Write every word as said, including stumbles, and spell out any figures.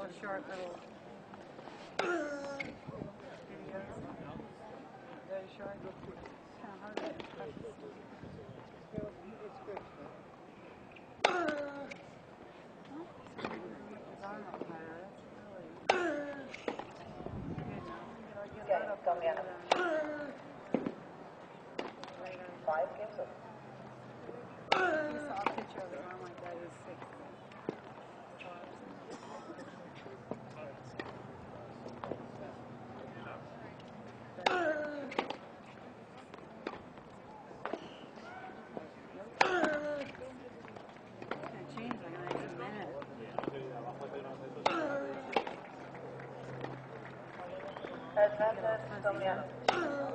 short little videos. Very short. Kind of hard to express. It's good. His arm up higher. That's really good. Come here. Five cases. I saw a picture of his arm like that. He's sick. Advances, come here.